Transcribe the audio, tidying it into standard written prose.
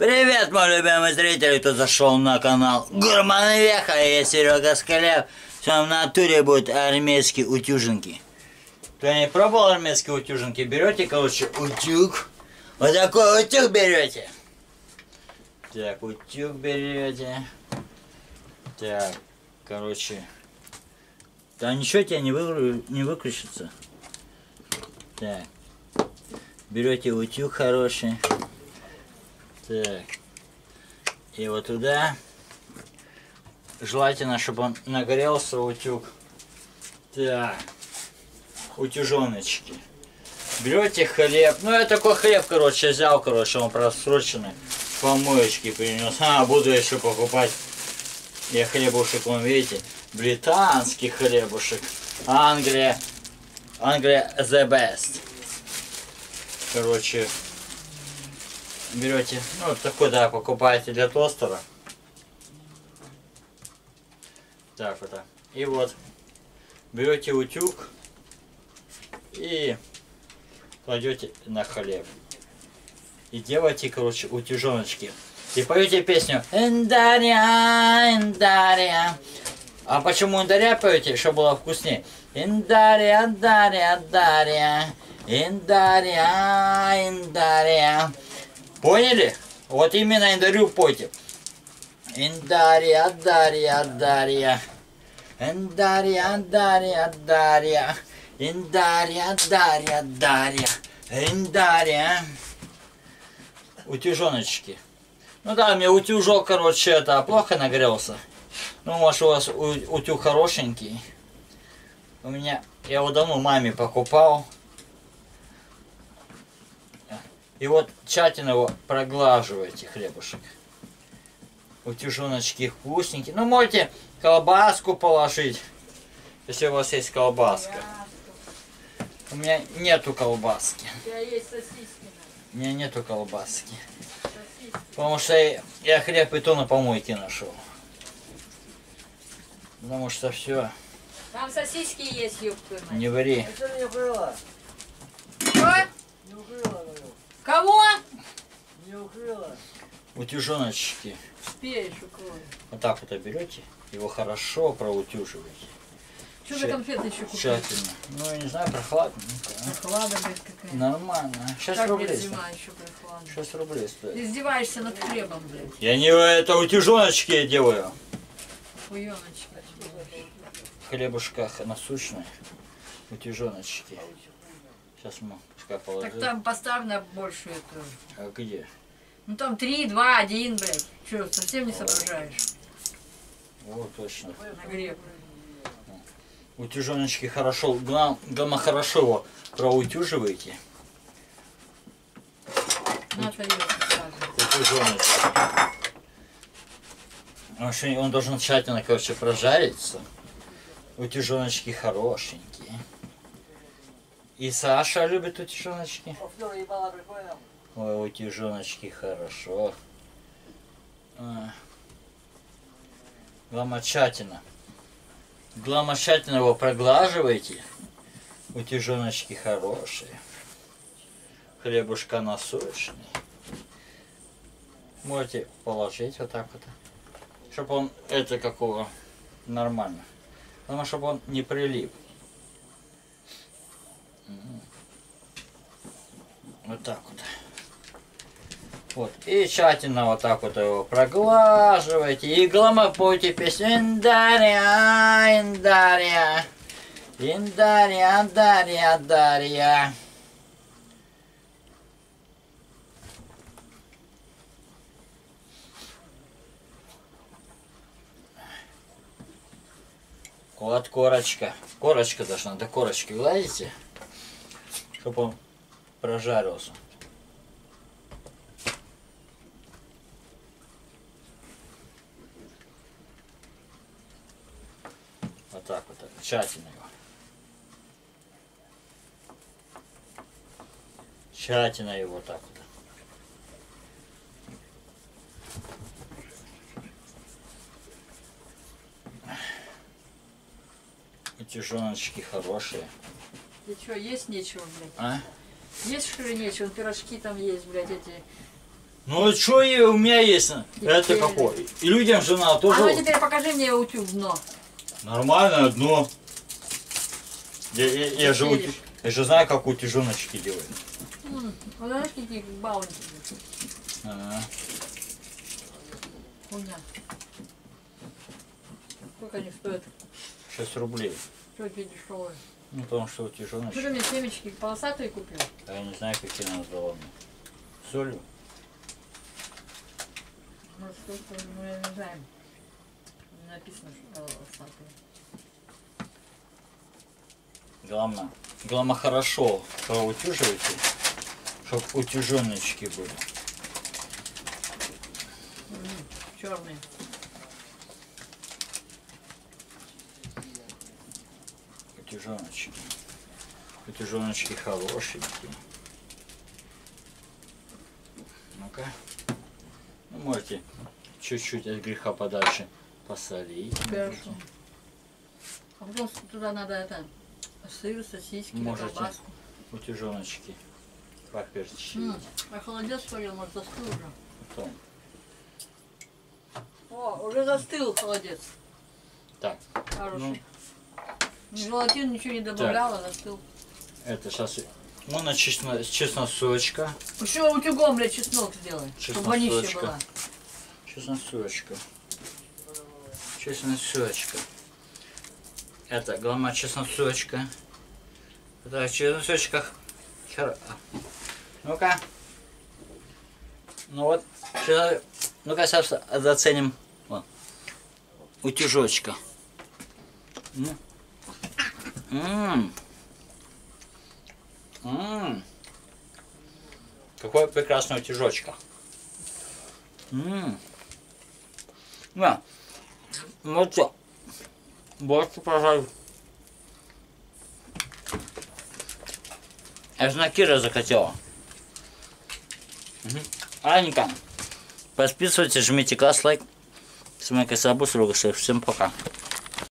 Привет, мой любимый зритель, кто зашел на канал Гурман Веха, я Серега Скалев. В натуре будут армейские утюжинки. Кто не пробовал армейские утюжинки, берете, короче, утюг. Вот такой утюг берете. Так, утюг берете. Так, короче. Да ничего тебя не выключится. Так. Берете утюг хороший. Так. И вот туда. Желательно, чтобы он нагрелся, утюг. Так. Утюжоночки. Берете хлеб. Ну, я такой хлеб, короче, взял, короче, он просроченный. Помоечки принес. Буду еще покупать. Я хлебушек, вон, видите, британский хлебушек. Англия the best. Короче, берете, ну, такой, да, покупаете для тостера. Так, вот так. И вот, берете утюг и кладете на хлеб. И делаете, короче, утюжоночки. И поете песню «Индария, Индария». А почему Индария поете? Чтобы было вкуснее. Индария, Дария, Дария. Индария, Индария. Поняли? Вот именно Индарию пойте. Индария, Дария, Дария. Индария, Дария, Дария. Индария, Дария, Дария. Индария. Утюжоночки. Ну да, мне утюжок, короче, это плохо нагрелся. Ну, может, у вас утюг хорошенький. У меня, я его давно маме покупал. И вот тщательно его проглаживаете, хлебушек. Утюжоночки вкусненькие. Ну, можете колбаску положить, если у вас есть колбаска. У меня нету колбаски. У тебя есть сосиски. У меня нету колбаски. Потому что я хлеб и то на помойке нашел. Потому что все. Там сосиски есть, ёпта. Не вари. Что? Кого? Не укрыла. Утюжоночки. Успеешь укрою. Вот так вот берете, его хорошо проутюживаете. Что за конфеты еще купить? Тщательно. Ну, я не знаю, прохладно. Прохлада, блядь, какая. Нормально. 6 Как, рублей. блядь, зима еще прохлада? 6 рублей стоит. Ты издеваешься над хлебом, блядь. Я не это утюжоночки я делаю. Хуёночка. Хлебушках насущные. Утюжоночки. Сейчас мы пускай положим. Так там поставь на большую эту. А где? Ну там 3, 2, 1, блядь. Че, совсем не соображаешь? Вот точно. На греб. Утюжоночки хорошо, главное хорошо его проутюживаете. На тарелку сразу. Утюжоночки. Потому что он должен тщательно, короче, прожариться. Утюжоночки хорошенькие. И Саша любит утюжоночки. Ой, утюжоночки хорошо. Главное тщательно. Главное тщательно его проглаживайте. Утюжоночки хорошие. Хлебушка насущный. Можете положить вот так вот. Чтобы он, это какого, нормально. Главное, чтобы он не прилип. Вот так вот. Вот. И тщательно вот так вот его проглаживайте. И главное пойте песню Индария, Индария. Индария, Дарья, Дарья. Вот корочка. Корочка должна до корочки гладите, чтобы он прожарился. Вот так вот, тщательно его. Тщательно его вот так вот. Утюжоночки хорошие. Ты что, есть нечего, блядь? А? Есть что ли нечего? Пирожки там есть, блядь, эти Ну что и у меня есть? Это Теперь. какой? И людям же надо А тоже. ну теперь покажи мне утюг дно. Нормальное дно. Я же, Веришь? я же знаю, как утяжоночки делают. Вот знаешь, какие баунти. Ага. Хуйня. Сколько они стоят? 6 рублей. Что эти дешевые? Ну, потому что Что утяжоночки. ты мне семечки полосатые купил? А я не знаю, какие назвала мне. Солью. Может, что-то мы не знаем. Не написано, что полосатые. Главное хорошо проутюживайте, чтобы утяжоночки были. Черные. Утяжоночки. Утяжоночки хорошенькие. Ну-ка. Ну, можете чуть-чуть от греха подальше посолить. Хорошо. А потом туда надо это сыр, сосиски, Можете. колбаску. Утяжоночки поперчить. А холодец сварил, может, застыл уже. Потом. О, уже застыл холодец. Так, Хороший. Ни желатин, ничего не добавляла, застыл. это сейчас. Можно чесночка. Еще утюгом, блядь, чеснок сделай, чтобы вонище Чесночка. была. Чесночка. Чесночка. Это главное чесночка. Это чесночка. Ну-ка. Ну вот. Ну-ка сейчас заценим. Вот. Утюжочка. Какой прекрасный утюжочка. На. Вот что. Больше, пожалуй. Аж на Кира захотела. Анька, подписывайтесь, жмите класс, лайк. С вами Кособус, всем пока.